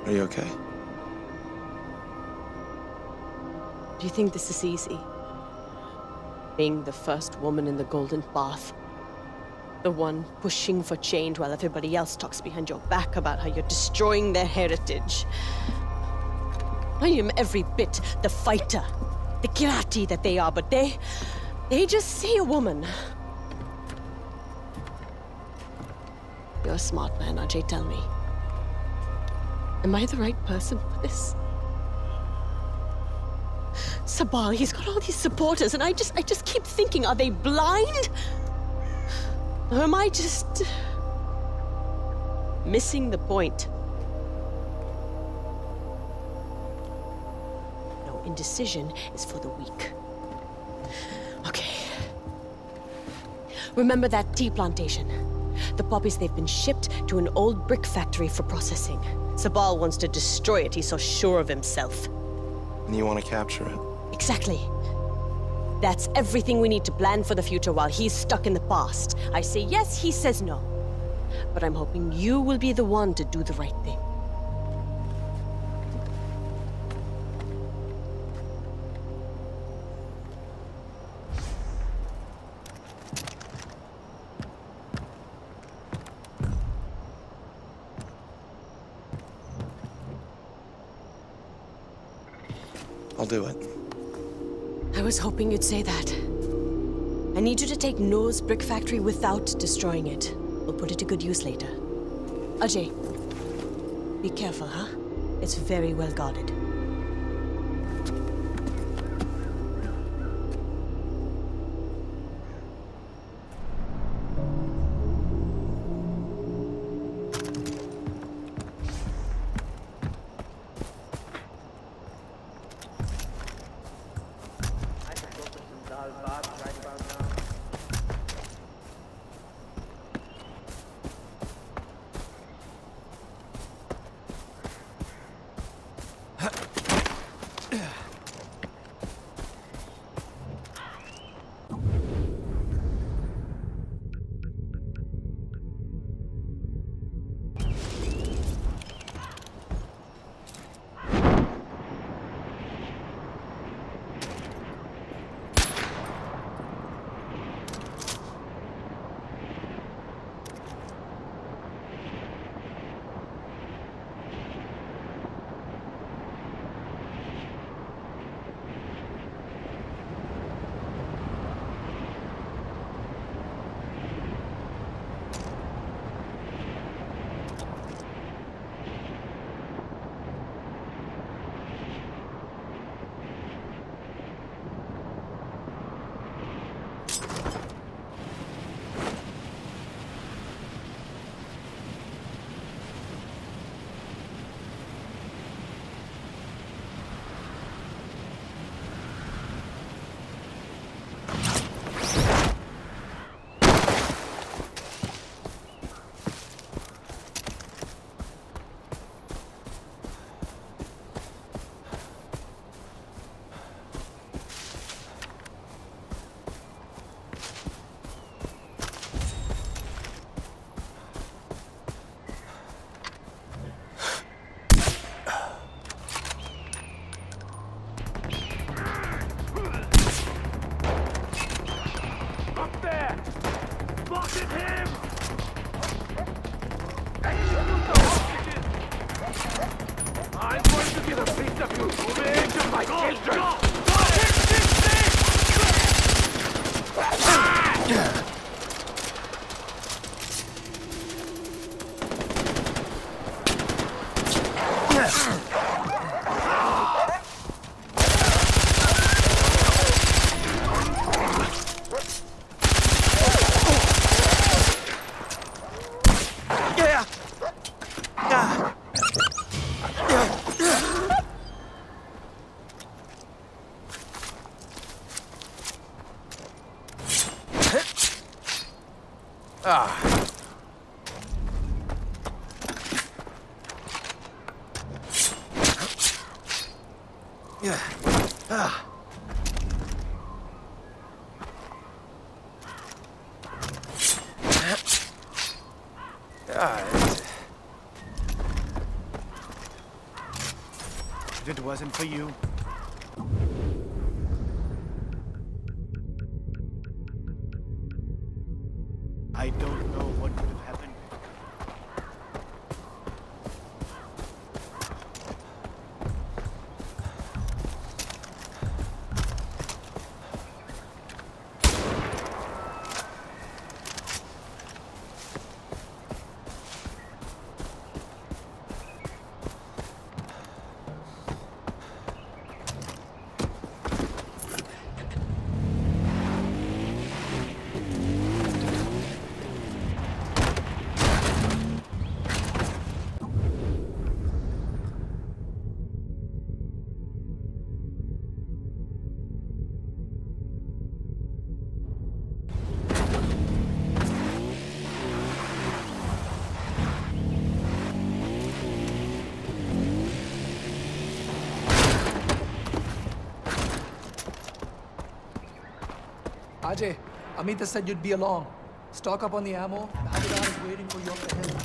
Are you okay? Do you think this is easy? Being the first woman in the Golden Path. The one pushing for change while everybody else talks behind your back about how you're destroying their heritage. I am every bit the fighter, the Kirati that they are, but they just see a woman. You're a smart man, Ajay, tell me. Am I the right person for this? Sabal, he's got all these supporters, and I just keep thinking, are they blind? Or am I just missing the point? No, indecision is for the weak. Okay. Remember that tea plantation? The poppies, they've been shipped to an old brick factory for processing. Sabal wants to destroy it, he's so sure of himself. And you want to capture it? Exactly. That's everything we need to plan for the future while he's stuck in the past. I say yes, he says no. But I'm hoping you will be the one to do the right thing. I'll do it. I was hoping you'd say that. I need you to take Noah's brick factory without destroying it. We'll put it to good use later. Ajay, be careful, huh? It's very well guarded. If it wasn't for you... I don't know what would have happened. Ajay, Amita said you'd be along. Stock up on the ammo. The Havildar is waiting for you up the hill.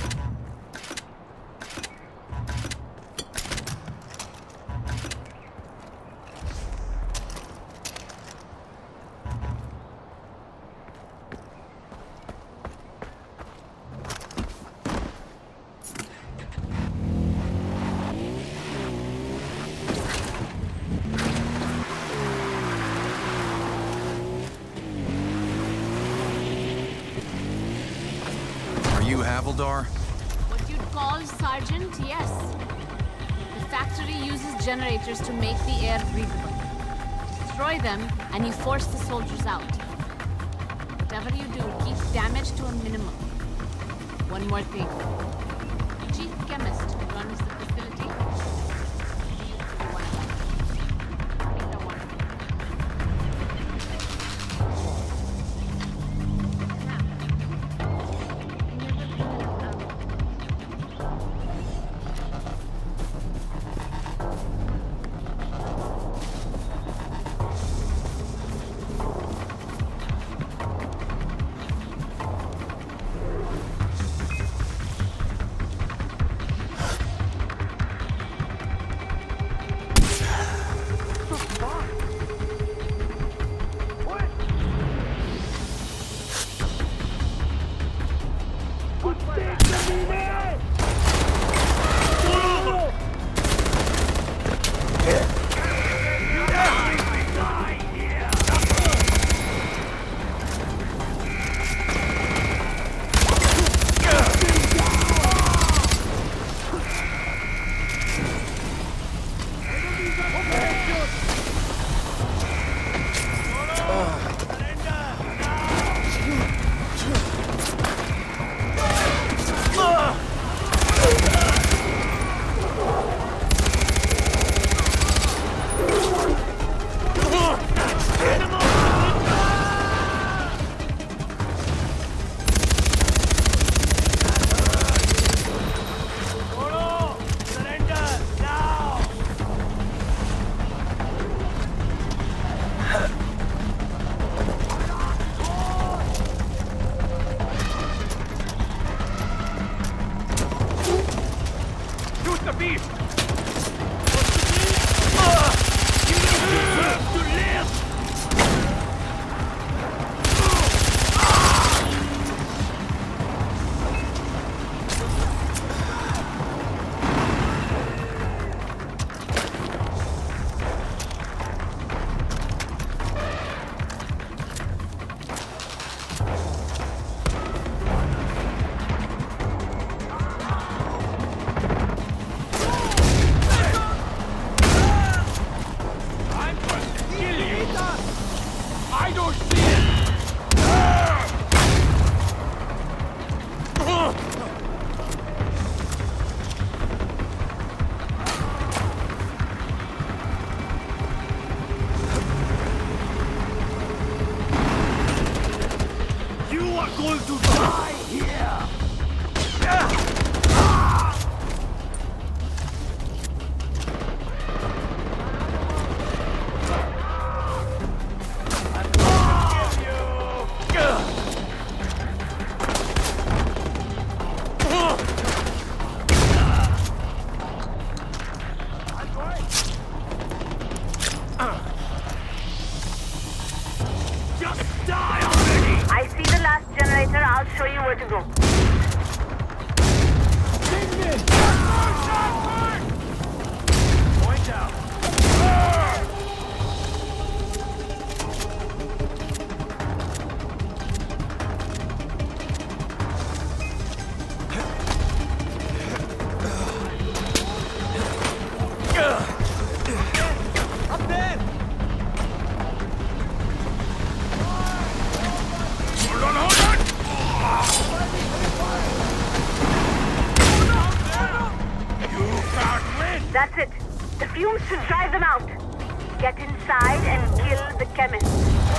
You Havildar? What you'd call Sergeant, yes. The factory uses generators to make the air breathable. Destroy them, and you force the soldiers out. Whatever you do, keep damage to a minimum. One more thing. The chief chemist who runs the facility used to be one of us. Make that one. show you where to go. Point out. Up there! That's it. The fumes should drive them out. Get inside and kill the chemist.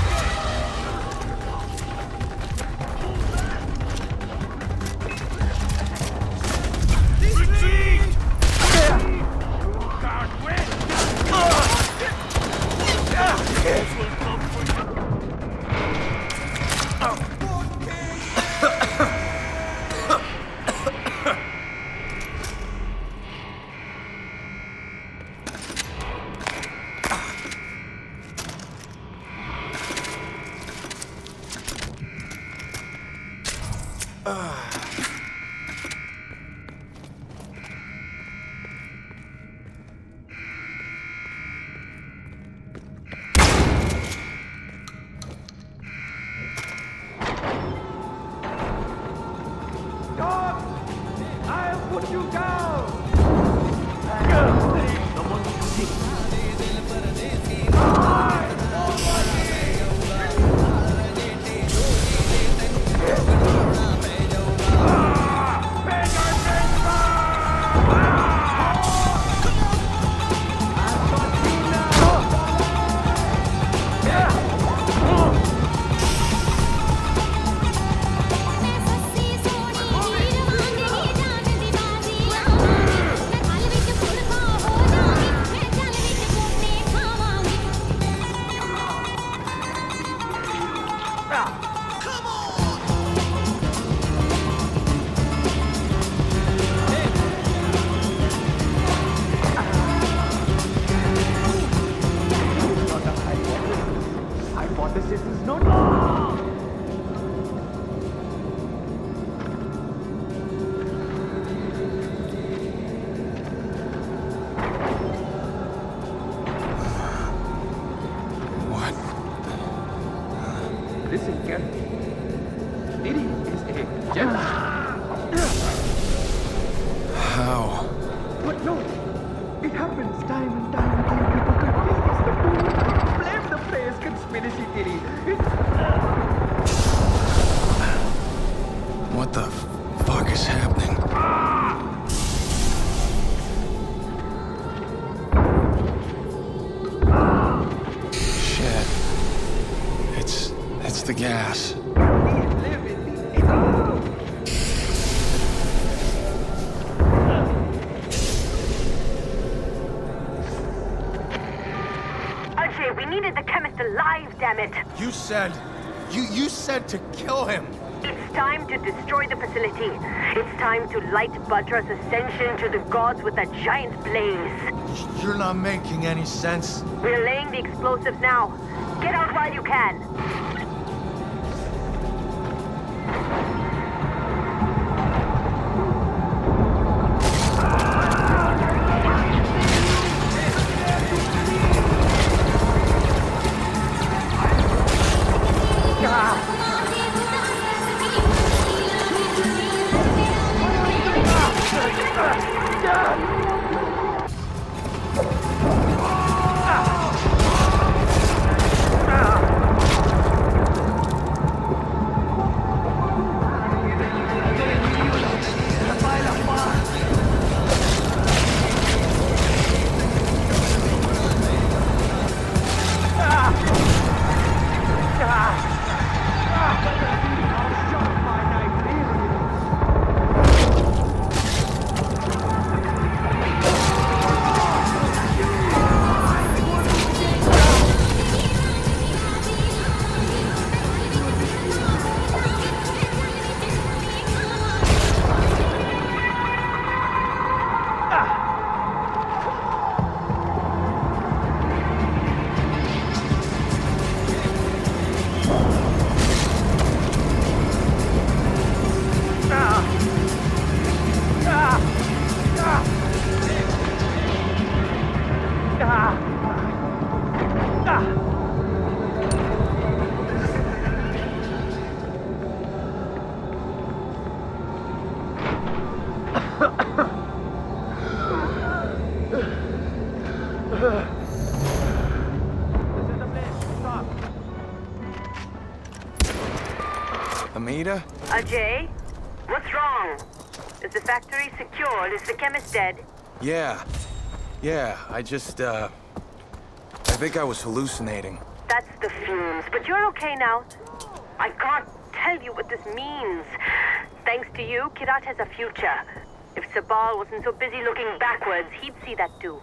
Listen carefully. Diddy is a gentleman. How? But no, it happens time and time again. People confuse the fool. Blame the player's conspiracy theory. What the fuck is happening? Shit. It's the gas. Ajay, we needed the chemist alive, damn it. You said to kill him. It's time to destroy the facility. It's time to light Badra's ascension to the gods with a giant blaze. You're not making any sense. We're laying the explosives now. Get out while you can. Amita? Ajay? What's wrong? Is the factory secured? Is the chemist dead? Yeah. I just, I think I was hallucinating. That's the fumes, but you're okay now. I can't tell you what this means. Thanks to you, Kirat has a future. If Sabal wasn't so busy looking backwards, he'd see that too.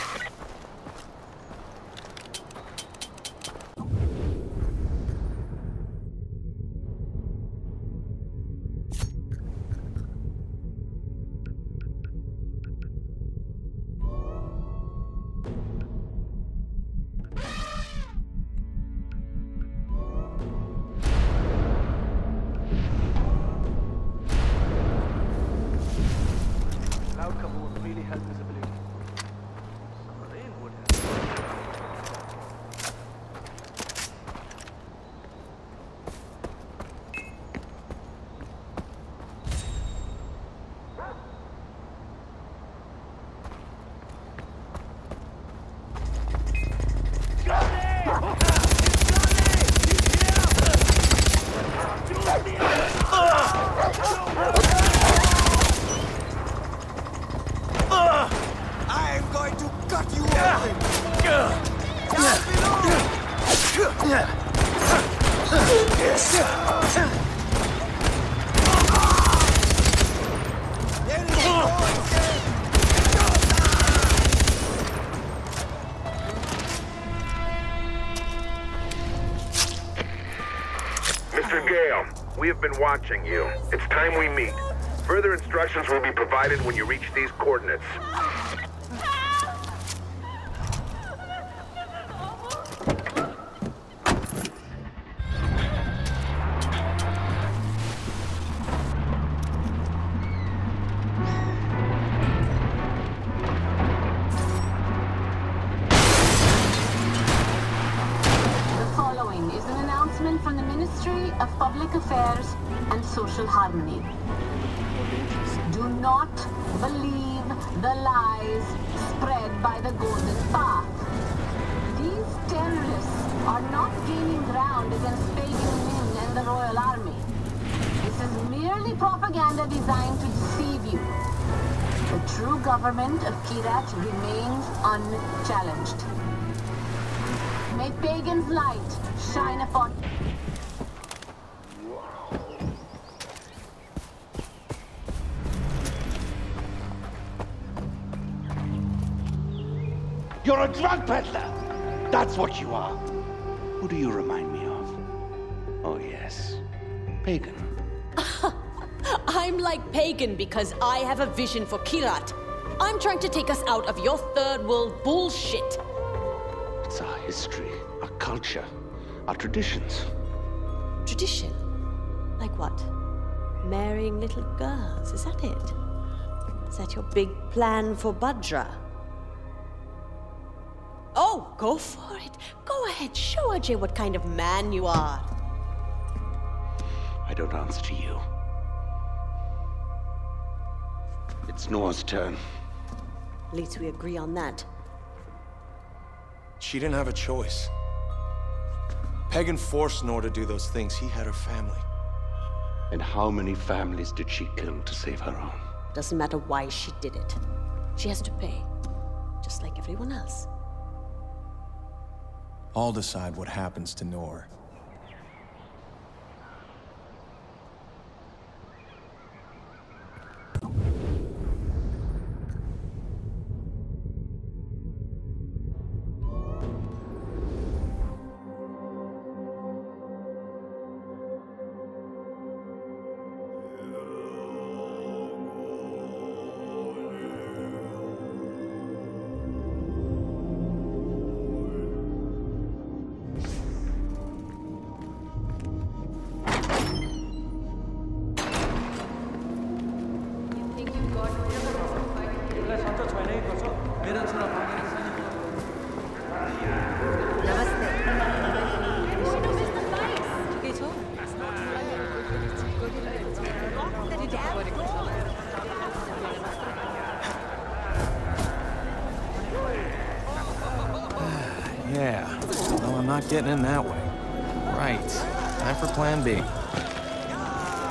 Cloud cover would really help visibility. Rain would help. I am going to cut you open! Down below! There is more there! Mr. Gale, we have been watching you. It's time we meet. Further instructions will be provided when you reach these coordinates. The following is an announcement from the Ministry of Public Affairs and Social Harmony. Do not believe the lies spread by the Golden Path. These terrorists are not gaining ground against Pagan Min and the Royal Army. This is merely propaganda designed to deceive you. The true government of Kirat remains unchallenged. May Pagan's light shine upon... You're a drug peddler! That's what you are! Who do you remind me of? Oh, yes. Pagan. I'm like Pagan because I have a vision for Kirat. I'm trying to take us out of your third world bullshit. It's our history, our culture, our traditions. Tradition? Like what? Marrying little girls, is that it? Is that your big plan for Bhadra? Oh, go for it. Go ahead, show Ajay what kind of man you are. I don't answer to you. It's Noah's turn. At least we agree on that. She didn't have a choice. Pagan forced Noor to do those things. He had her family. And how many families did she kill to save her own? Doesn't matter why she did it. She has to pay. Just like everyone else. I'll decide what happens to Noor. Yeah. Well, I'm not getting in that way. Right. Time for plan B.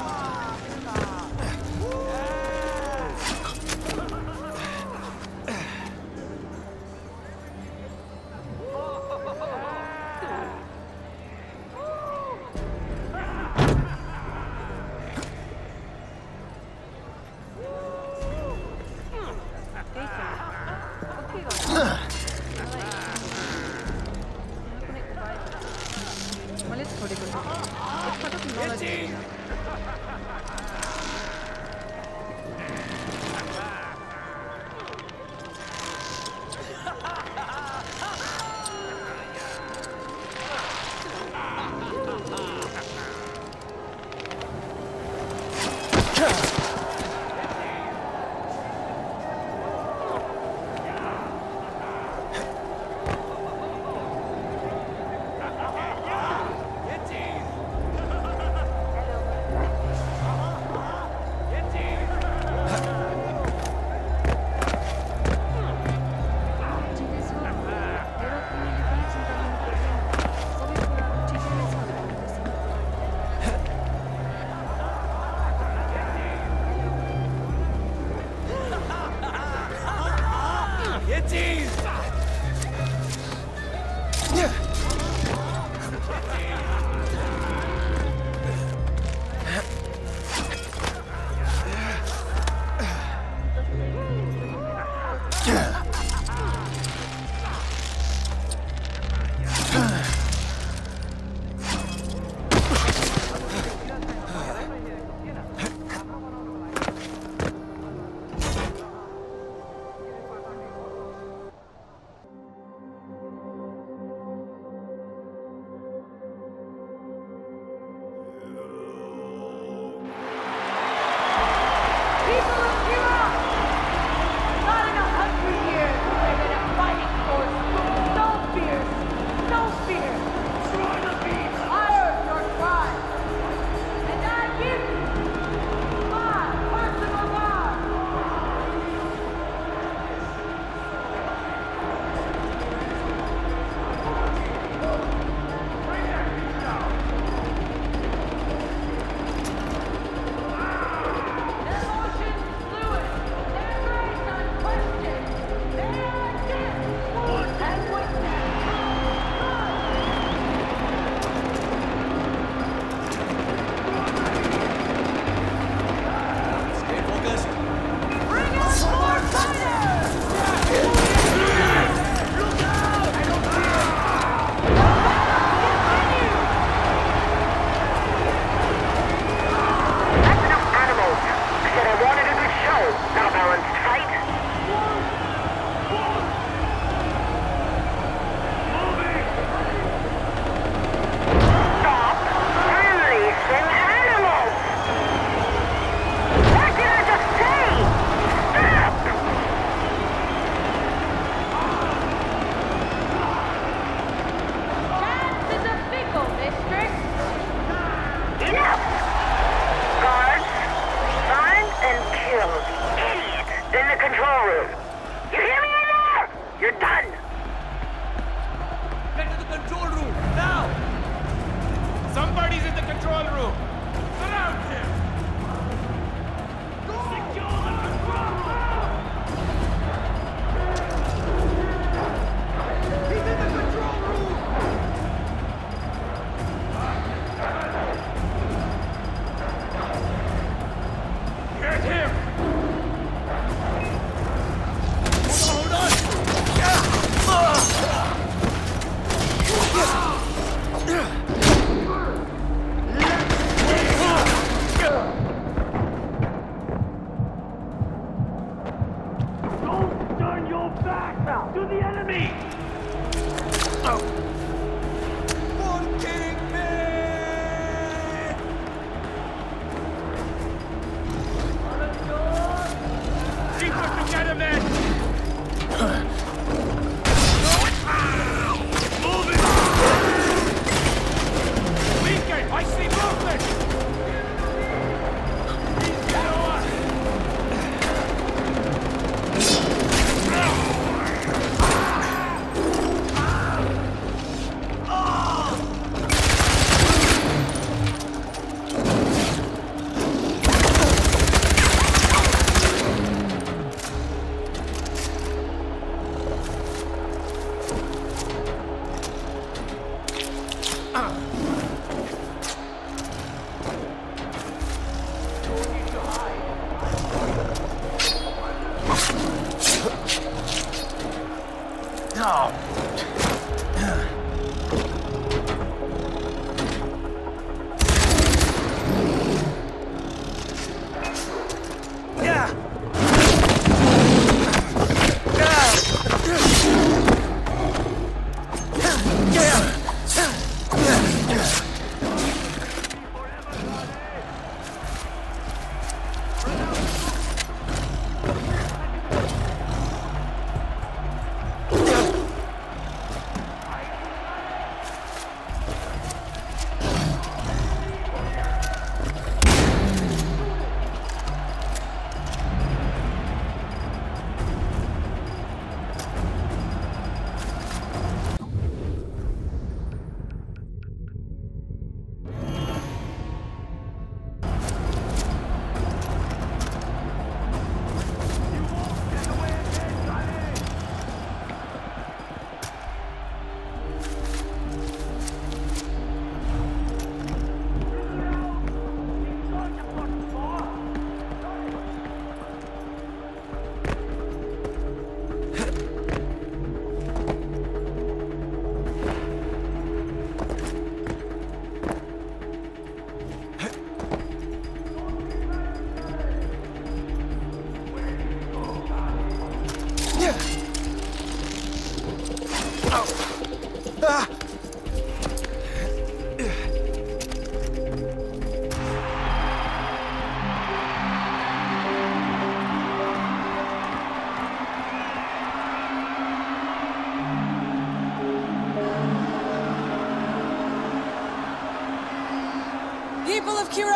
Kira!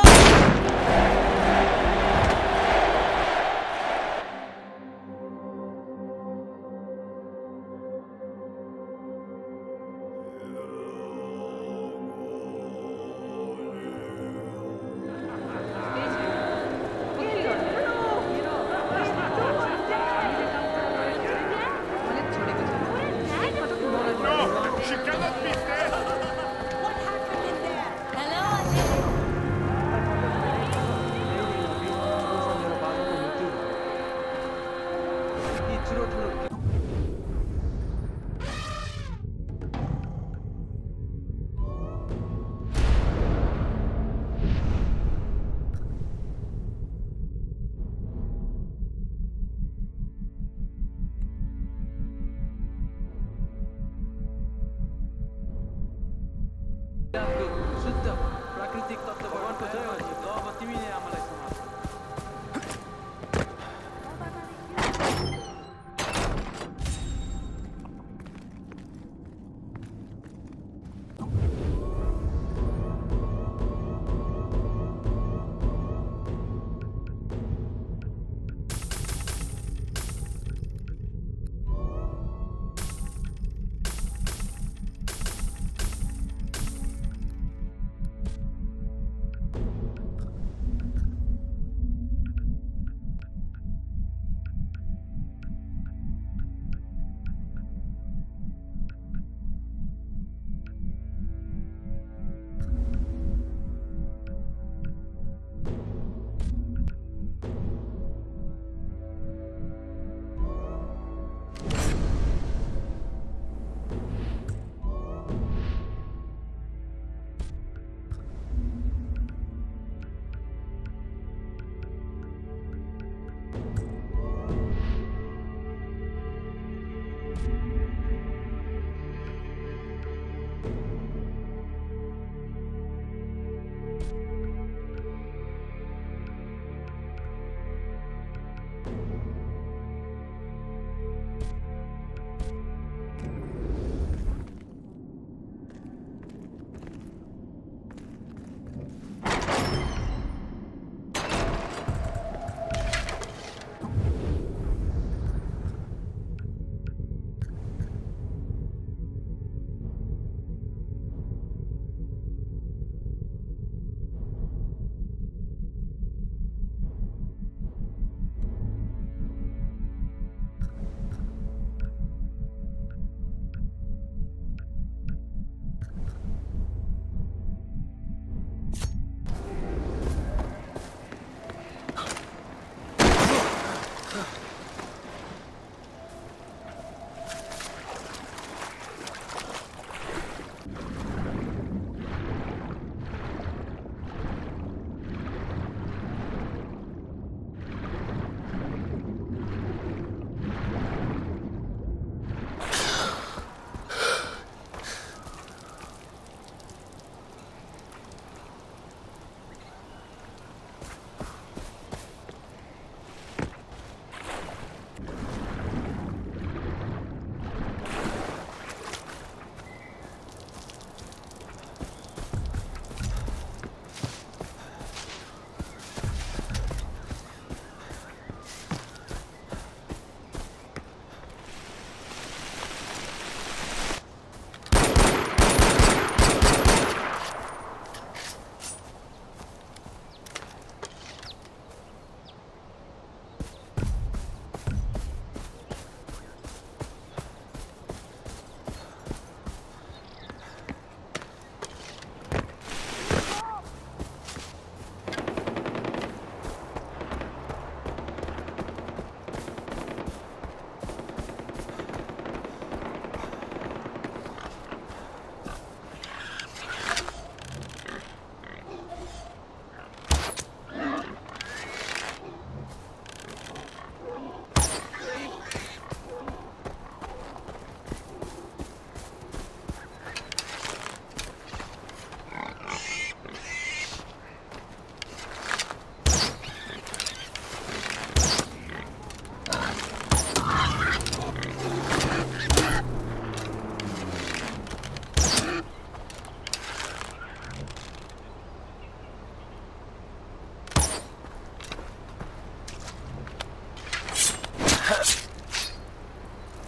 शुद्ध प्राकृतिक तत्त्व भगवानको जय होस् ल अब तिमीले आमालाई समात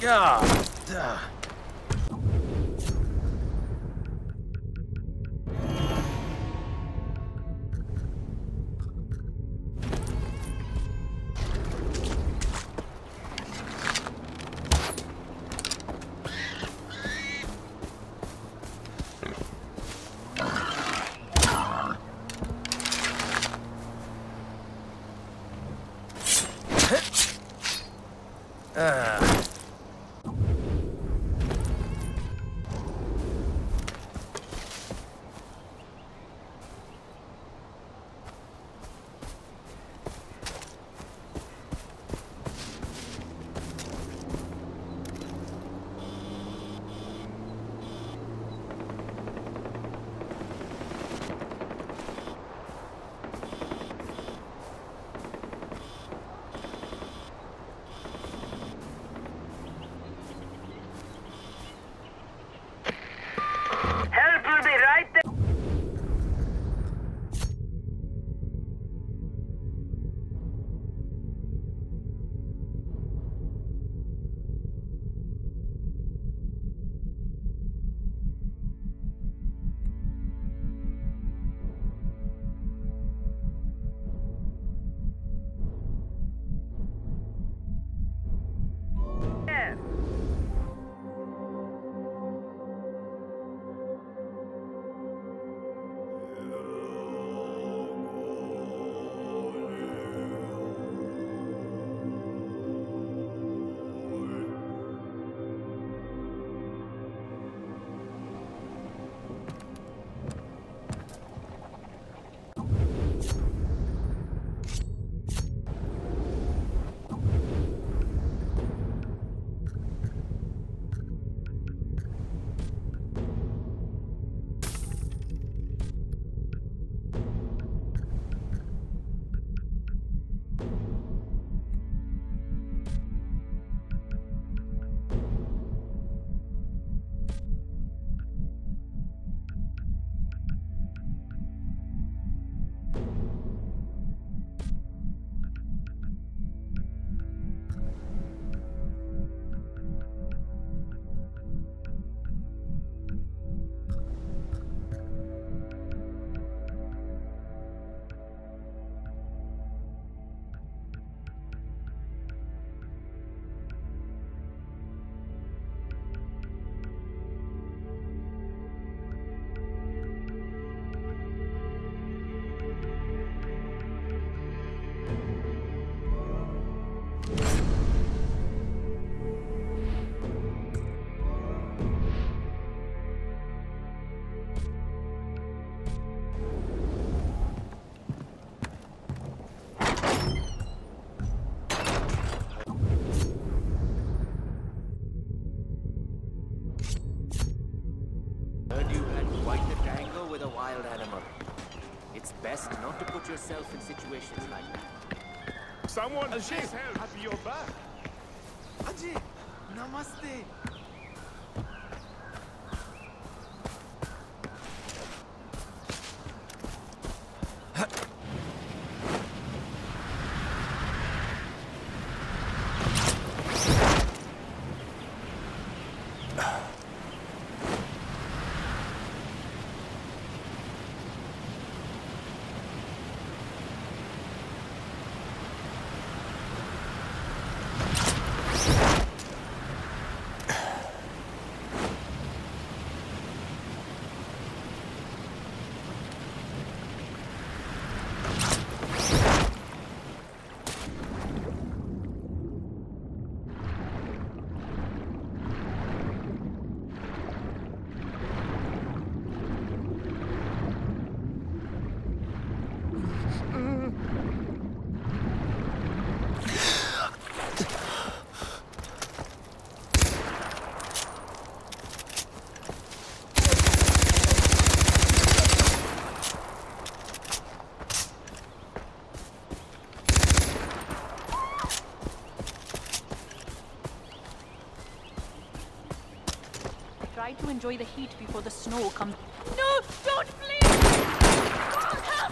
Help will be right there. Heard you had quite the tango with a wild animal. It's best not to put yourself in situations like that. Someone please help. Have your back. Ajay, namaste. Try to enjoy the heat before the snow comes. No, don't please! Help!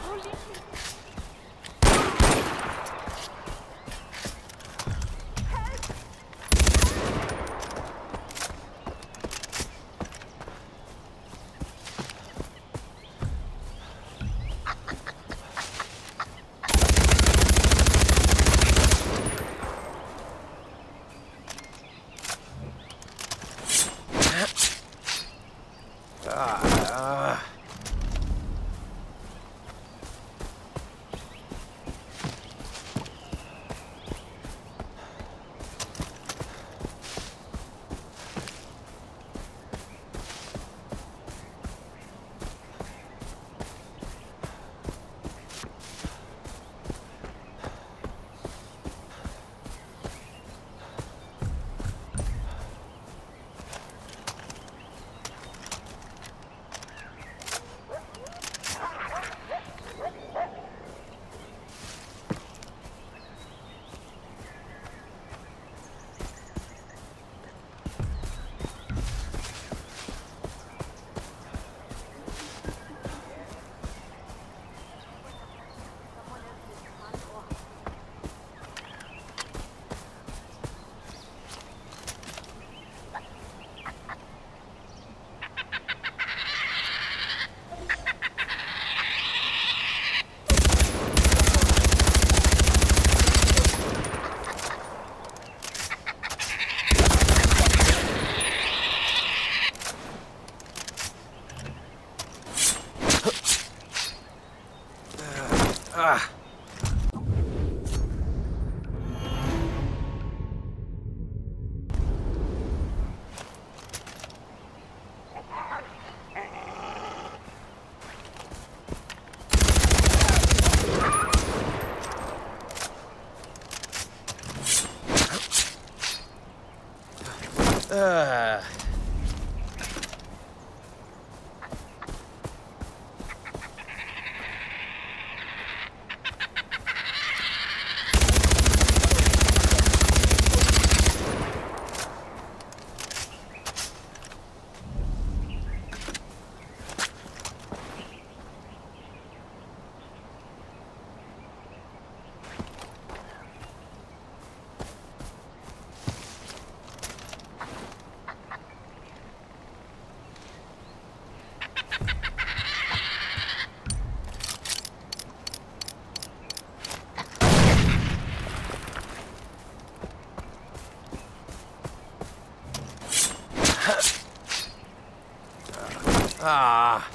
Ah.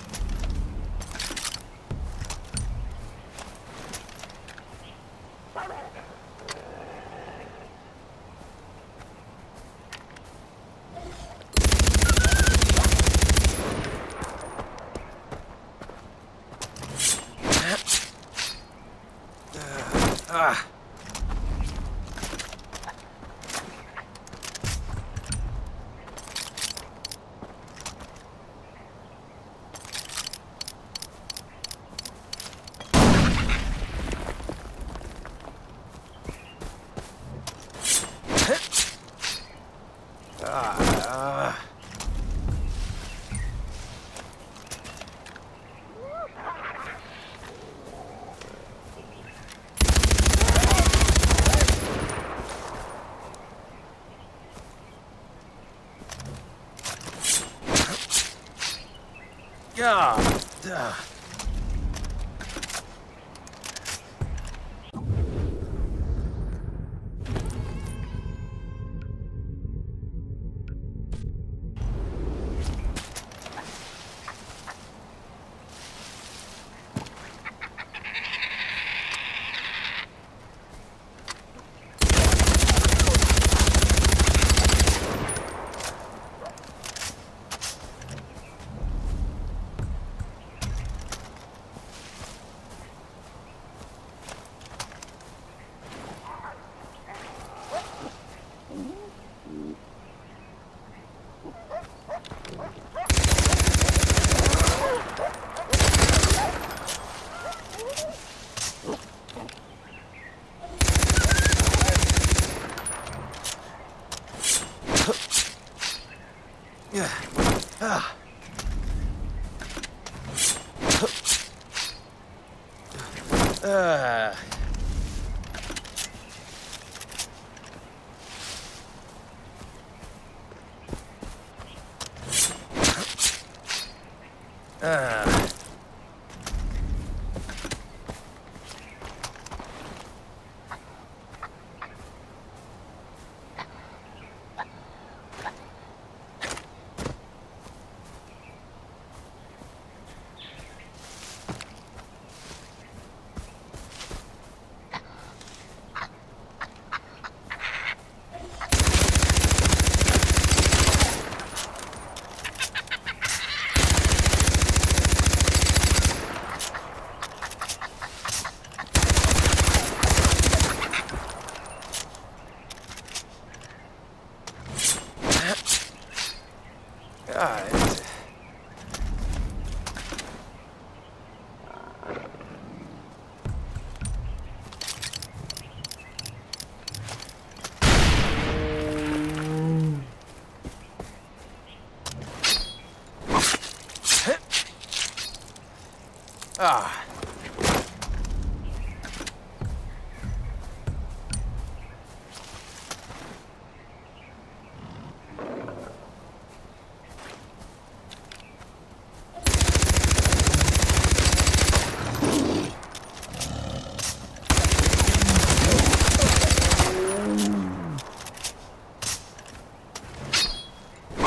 God.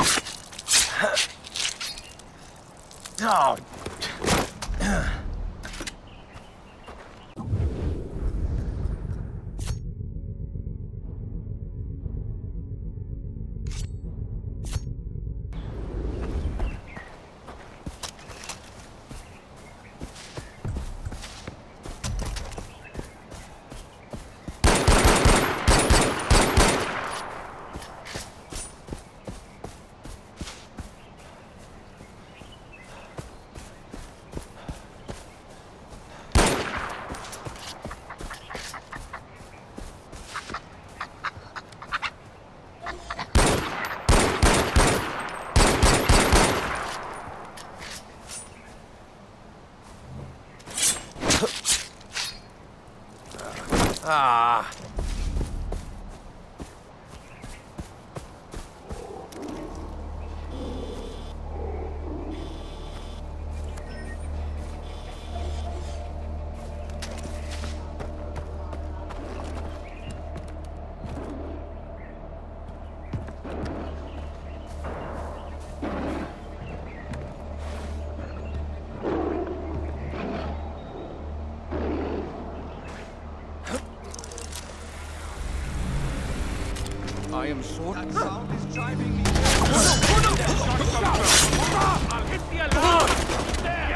Oh. I am so... That sound is driving me... I'll hit the alarm! There!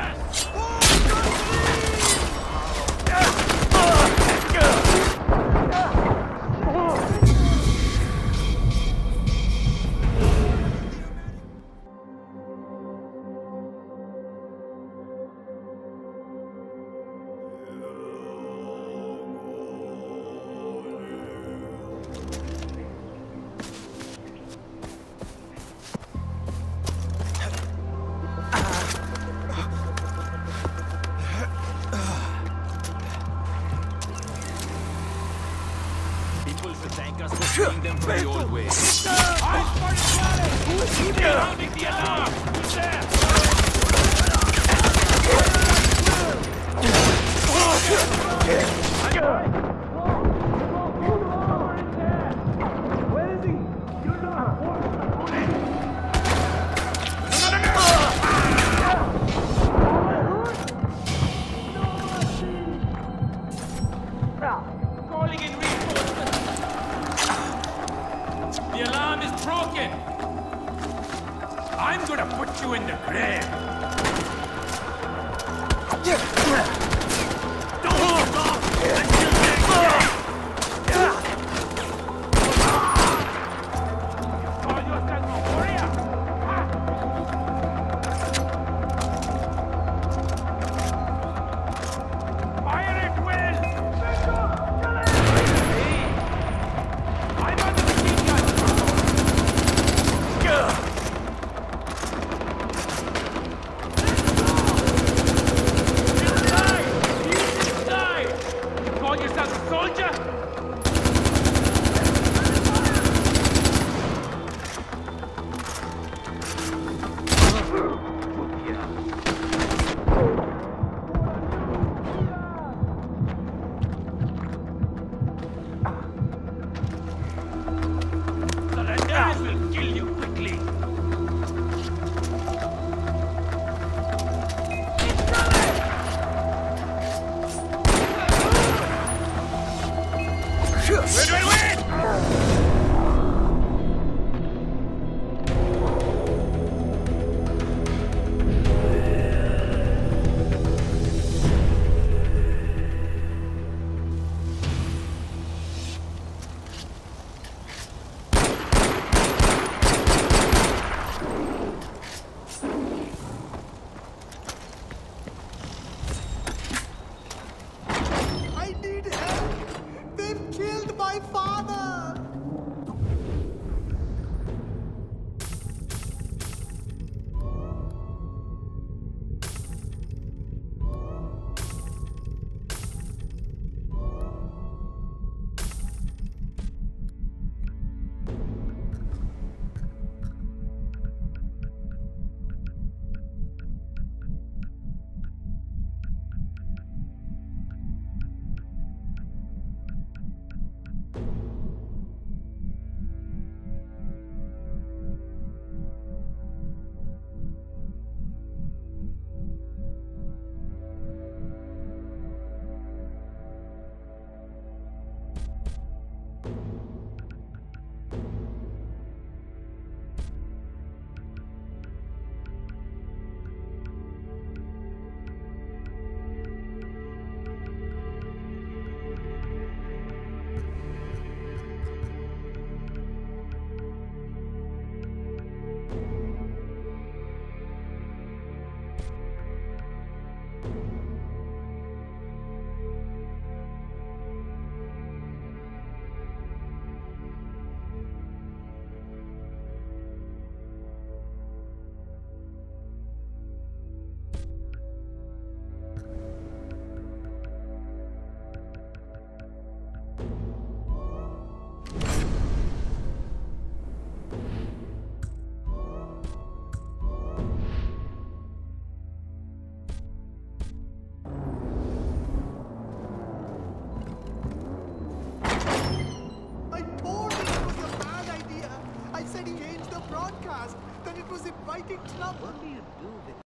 People should thank us for freeing them from the old ways. I started planning! Who is sounding the alarm? Who's there? Where is he? You know. Calling in reinforcements! The alarm is broken! I'm gonna put you in the grave! Call yourself a warrior! Fire it, Will! I'm on the machine gun! Inside! You call yourself a soldier? Surrender will kill you quickly. Wait! I need help! They've killed my father! fast, then it was inviting trouble. What do you do with